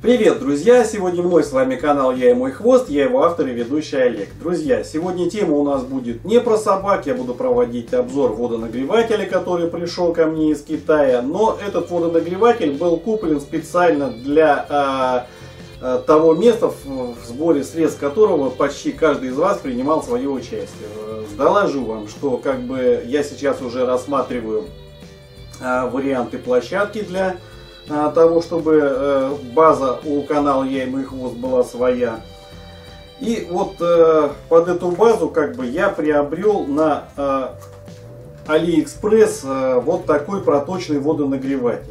Привет, друзья! Сегодня мой с вами канал «Я и мой хвост», я его автор и ведущий Олег. Друзья, сегодня тема у нас будет не про собак, я буду проводить обзор водонагревателя, который пришел ко мне из Китая. Но этот водонагреватель был куплен специально для того места, в сборе средств которого почти каждый из вас принимал свое участие. Доложу вам, что я сейчас уже рассматриваю варианты площадки для того, чтобы база у канала «Я и мой хвост» была своя. И вот под эту базу я приобрел на AliExpress вот такой проточный водонагреватель.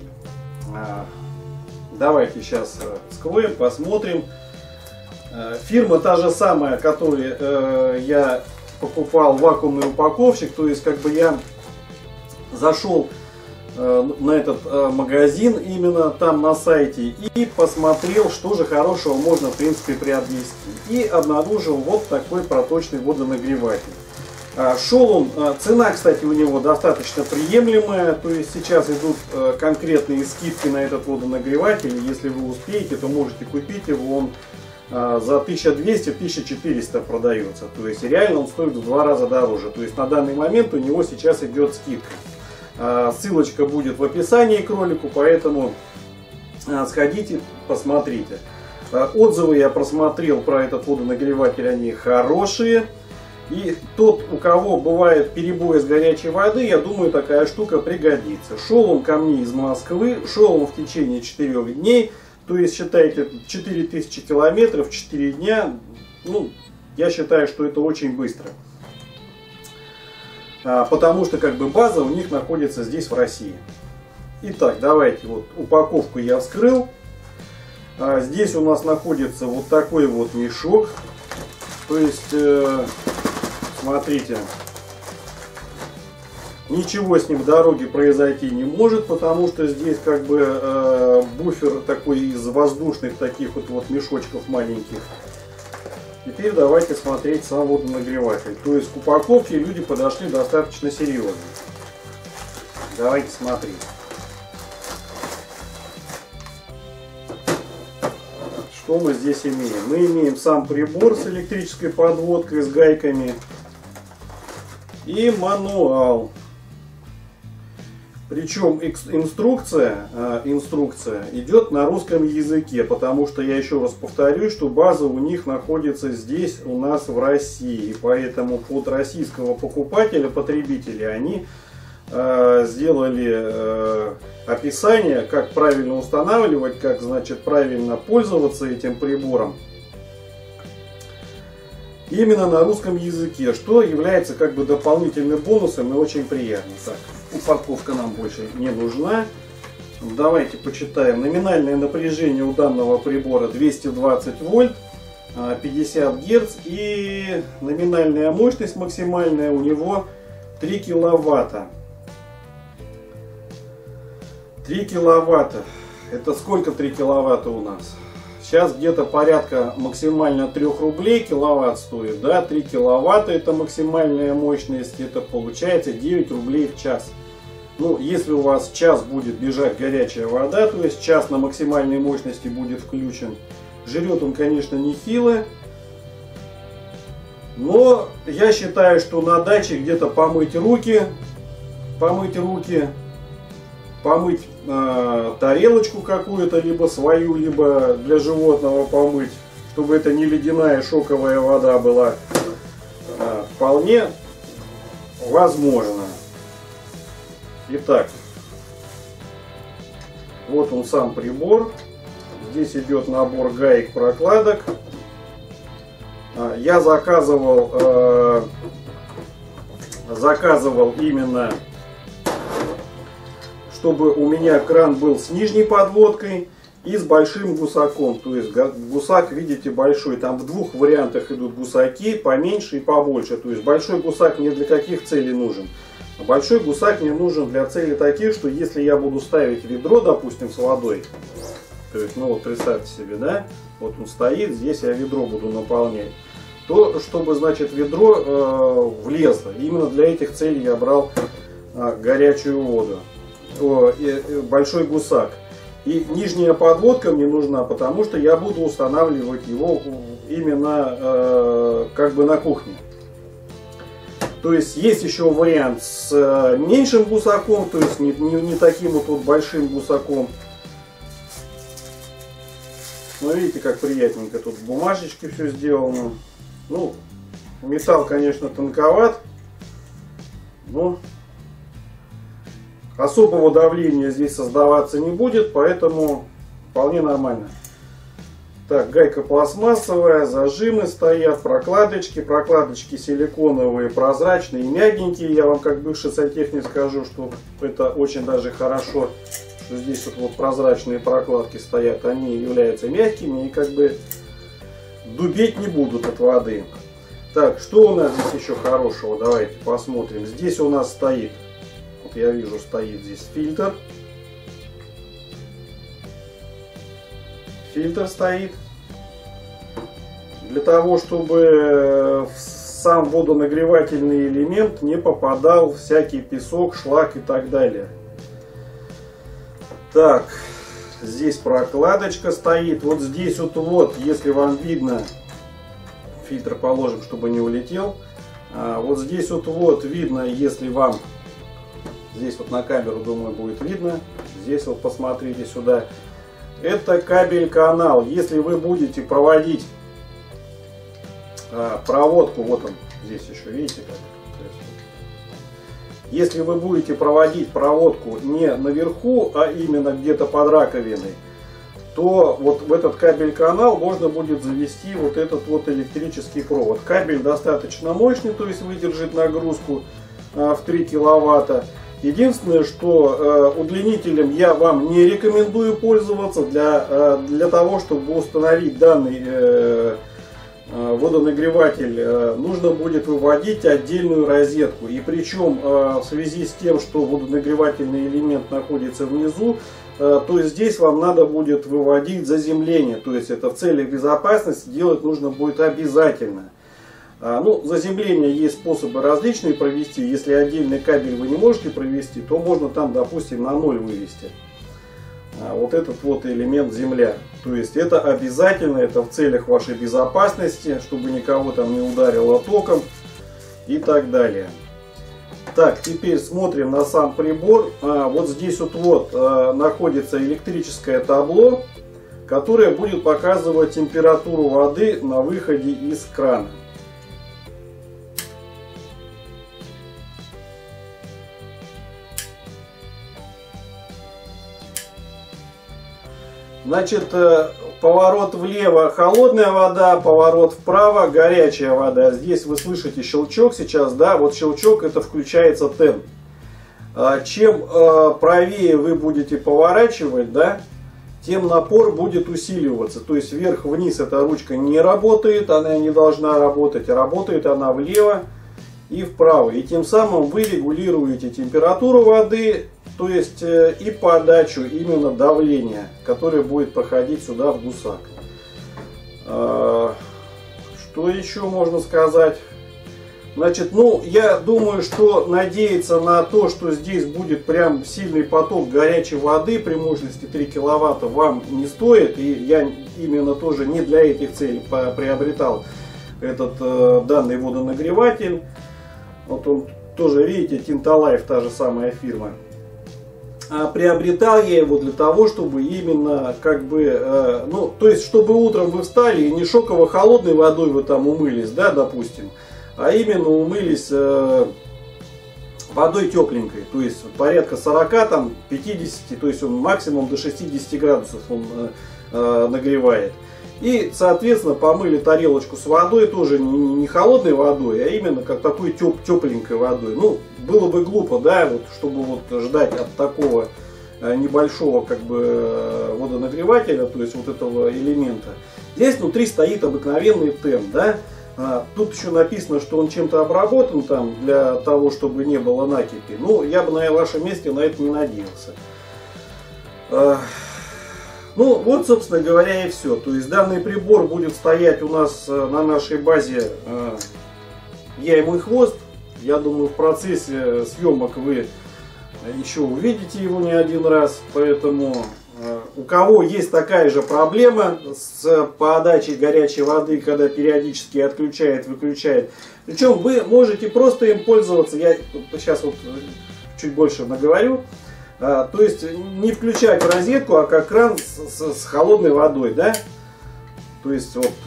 Давайте сейчас вскроем, посмотрим. Фирма та же самая, которую я покупал, вакуумный упаковщик. То есть я зашел на этот магазин именно там на сайте и посмотрел, что же хорошего можно в принципе приобрести, и обнаружил вот такой проточный водонагреватель. Шел он, цена, кстати, у него достаточно приемлемая, то есть сейчас идут конкретные скидки на этот водонагреватель. Если вы успеете, то можете купить его, он за 1200-1400 продается, то есть реально он стоит в 2 раза дороже. То есть на данный момент у него сейчас идет скидка. Ссылочка будет в описании к ролику, поэтому сходите, посмотрите. Отзывы я просмотрел про этот водонагреватель, они хорошие. И тот, у кого бывает перебои с горячей воды, я думаю, такая штука пригодится. Шел он ко мне из Москвы, шел он в течение 4 дней. То есть считайте, 4000 километров, 4 дня. Ну, я считаю, что это очень быстро. Потому что база у них находится здесь, в России. Итак, давайте, вот упаковку я вскрыл. Здесь у нас находится вот такой вот мешок. То есть, смотрите, ничего с ним в дороге произойти не может, потому что здесь буфер такой из воздушных таких вот мешочков маленьких. Теперь давайте смотреть сам водонагреватель. То есть к упаковке люди подошли достаточно серьезно. Давайте смотреть. Что мы здесь имеем? Мы имеем сам прибор с электрической подводкой, с гайками. И мануал. Причем инструкция идет на русском языке, потому что, я еще раз повторюсь, что база у них находится здесь, у нас в России. Поэтому под российского покупателя, потребителя, они сделали описание, как правильно устанавливать, как правильно пользоваться этим прибором. Именно на русском языке, что является дополнительным бонусом и очень приятно. Так, упаковка нам больше не нужна. Давайте почитаем. Номинальное напряжение у данного прибора 220 вольт, 50 герц, и номинальная мощность максимальная у него 3 киловатта. 3 киловатта. Это сколько 3 киловатта у нас? Сейчас где-то порядка максимально 3 рублей киловатт стоит. Да? 3 киловатта это максимальная мощность. Это получается 9 рублей в час. Ну, если у вас час будет бежать горячая вода, то есть час на максимальной мощности будет включен. Жрет он, конечно, нехило. Но я считаю, что на даче где-то помыть руки, помыть тарелочку какую-то, либо свою, либо для животного помыть, чтобы это не ледяная шоковая вода была, вполне возможно. Итак, вот он сам прибор. Здесь идет набор гаек, прокладок. Я заказывал именно, чтобы у меня кран был с нижней подводкой и с большим гусаком. То есть гусак, видите, большой. Там в 2 вариантах идут гусаки, поменьше и побольше. То есть большой гусак мне для каких целей нужен? Большой гусак мне нужен для целей таких, что если я буду ставить ведро, допустим, с водой, то есть, ну вот представьте себе, да, вот он стоит, здесь я ведро буду наполнять, то чтобы, ведро влезло. Именно для этих целей я брал горячую воду, большой гусак. И нижняя подводка мне нужна, потому что я буду устанавливать его именно как бы на кухне. То есть есть еще вариант с меньшим гусаком, то есть не таким вот большим гусаком. Ну, видите, как приятненько тут в бумажечке все сделано. Ну, металл, конечно, тонковат, но особого давления здесь создаваться не будет, поэтому вполне нормально. Так, гайка пластмассовая, зажимы стоят, прокладочки. Прокладочки силиконовые, прозрачные и мягенькие. Я вам как бывший сантехник скажу, что это очень даже хорошо, что здесь вот прозрачные прокладки стоят. Они являются мягкими и как бы дубеть не будут от воды. Так, что у нас здесь еще хорошего? Давайте посмотрим. Здесь у нас стоит, вот я вижу, стоит здесь фильтр. Фильтр стоит для того, чтобы в сам водонагревательный элемент не попадал всякий песок, шлак и так далее. Так, здесь прокладочка стоит. Вот здесь вот, если вам видно, фильтр положим, чтобы не улетел. Вот здесь вот видно, если вам, здесь вот на камеру, думаю, будет видно. Здесь вот посмотрите сюда. Это кабель-канал. Если вы будете проводить проводку, вот он здесь еще, видите как? Если вы будете проводить проводку не наверху, а именно где-то под раковиной, то вот в этот кабель-канал можно будет завести вот этот вот электрический провод. Кабель достаточно мощный, то есть выдержит нагрузку в 3 киловатта. Единственное, что удлинителем я вам не рекомендую пользоваться для того, чтобы установить данный водонагреватель, нужно будет выводить отдельную розетку. И причем в связи с тем, что водонагревательный элемент находится внизу, то здесь вам надо будет выводить заземление. То есть это в целях безопасности делать нужно будет обязательно. Ну, заземление есть способы различные провести. Если отдельный кабель вы не можете провести, то можно там, допустим, на 0 вывести. Вот этот вот элемент земля. То есть это обязательно, это в целях вашей безопасности, чтобы никого там не ударило током и так далее. Так, теперь смотрим на сам прибор. Вот здесь вот находится электрическое табло, которое будет показывать температуру воды на выходе из крана. Значит, поворот влево холодная вода, поворот вправо горячая вода. Здесь вы слышите щелчок сейчас, да, вот щелчок, это включается тен. Чем правее вы будете поворачивать, да, тем напор будет усиливаться. То есть вверх-вниз эта ручка не работает, она не должна работать, а работает она влево и вправо. И тем самым вы регулируете температуру воды, то есть и подачу именно давления, которое будет проходить сюда в гусак. Что еще можно сказать? Значит, ну, я думаю, что надеяться на то, что здесь будет прям сильный поток горячей воды при мощности 3 киловатта, вам не стоит. И я именно тоже не для этих целей приобретал этот данный водонагреватель. Вот он тоже, видите, Тинталайф, та же самая фирма. Приобретал я его для того, чтобы именно как бы, ну, то есть, чтобы утром вы встали и не шоково холодной водой вы там умылись, да, допустим, а именно умылись водой тепленькой, то есть порядка 40, там, 50, то есть он максимум до 60 градусов он нагревает. И, соответственно, помыли тарелочку с водой, тоже не холодной водой, а именно как такой тепленькой водой. Ну, было бы глупо, да, вот, чтобы вот ждать от такого небольшого как бы водонагревателя, то есть вот этого элемента. Здесь внутри стоит обыкновенный тен, да. Тут еще написано, что он чем-то обработан там для того, чтобы не было накипи. Ну, я бы на вашем месте на это не надеялся. Ну, вот, собственно говоря, и все. То есть данный прибор будет стоять у нас на нашей базе «Я и мой хвост». Я думаю, в процессе съемок вы еще увидите его не один раз. Поэтому у кого есть такая же проблема с подачей горячей воды, когда периодически отключает, выключает. Причем вы можете просто им пользоваться. Я сейчас вот чуть больше наговорю. То есть не включать в розетку, а как кран с холодной водой, да? То есть вот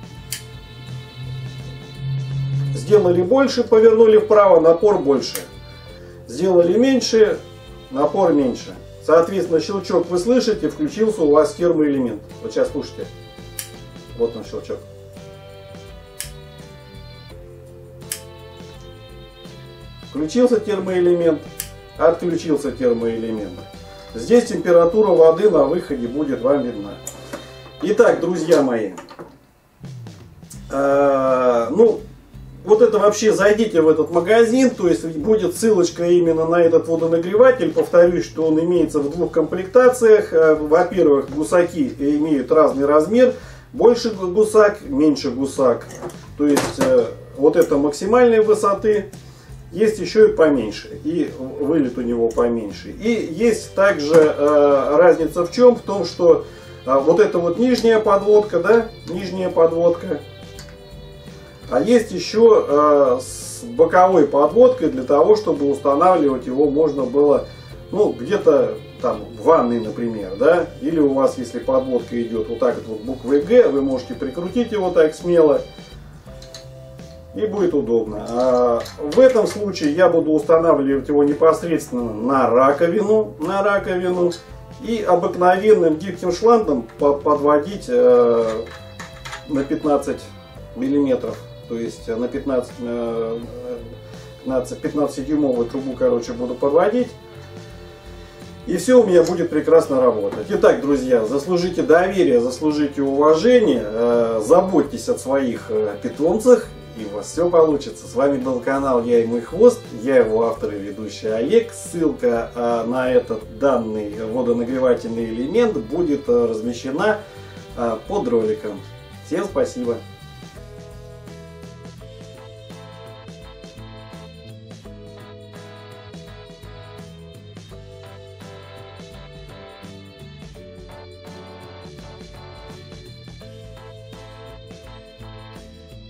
сделали больше, повернули вправо, напор больше. Сделали меньше, напор меньше. Соответственно, щелчок вы слышите, включился у вас термоэлемент. Вот сейчас слушайте. Вот он щелчок. Включился термоэлемент, отключился термоэлемент. Здесь температура воды на выходе будет вам видна. Итак, друзья мои, ну, вот это вообще зайдите в этот магазин, то есть будет ссылочка именно на этот водонагреватель. Повторюсь, что он имеется в двух комплектациях. Во-первых, гусаки имеют разный размер. Больше гусак, меньше гусак. То есть вот это максимальной высоты. Есть еще и поменьше. И вылет у него поменьше. И есть также разница в чем? В том, что вот это вот нижняя подводка, да, нижняя подводка. А есть еще с боковой подводкой, для того, чтобы устанавливать его можно было, ну, где-то там в ванной, например, да, или у вас, если подводка идет вот так вот буквой Г, вы можете прикрутить его так смело, и будет удобно. А в этом случае я буду устанавливать его непосредственно на раковину, и обыкновенным гибким шлангом подводить на 15 миллиметров. То есть на 15-дюймовую трубу, короче, буду подводить. И все у меня будет прекрасно работать. Итак, друзья, заслужите доверие, заслужите уважение. Заботьтесь о своих питомцах, и у вас все получится. С вами был канал Я и мой хвост. Я его автор и ведущий Олег. Ссылка на этот данный водонагревательный элемент будет размещена под роликом. Всем спасибо.